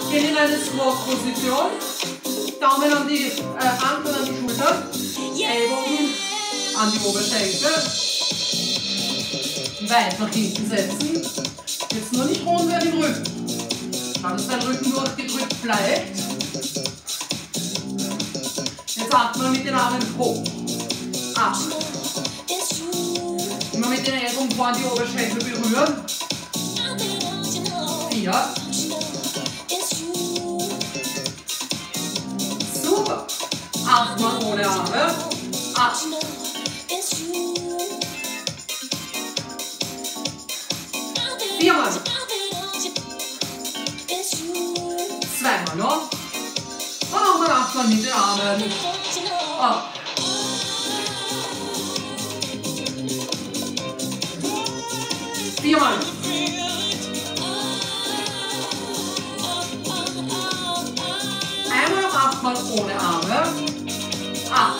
Gehen in eine Squat-Position. Daumen an die Hand und an die Schulter. Ellbogen an die Oberschenkel. Weit nach hinten setzen. Jetzt nur nicht rund werden im Rücken. Schau, dass dein Rücken durchgedrückt bleibt. Jetzt atmen mit den Armen hoch. Atmen. Immer mit den Ellbogen vor die Oberschenkel berühren. 4. Super. 8 Mal ohne Arme. 8. 4 Mal. 2 Mal noch. Und nochmal 8 Mal mit den Armen. Ab. 4 Mal. Einmal noch 8 Mal ohne Arme. 8.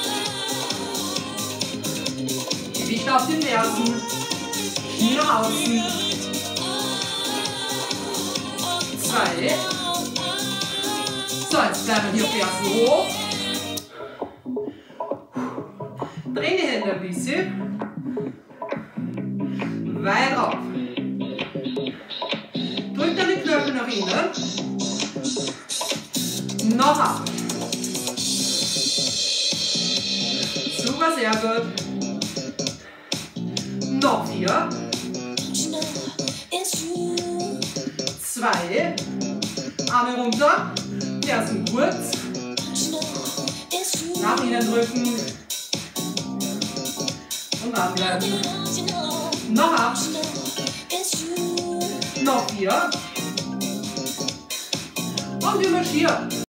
Gewicht auf den Fersen. Knie nach außen. 2. So, jetzt bleiben wir hier Fersen hoch. Drehen die Hände ein bisschen. Weit auf. Drück deine Knöchel nach innen. Noch ab. Super, sehr gut. Noch 4. 2. Arme runter. Fersen kurz. Nach innen drücken. Und dranbleiben. Noch 8. Noch 4. Und wir marschieren.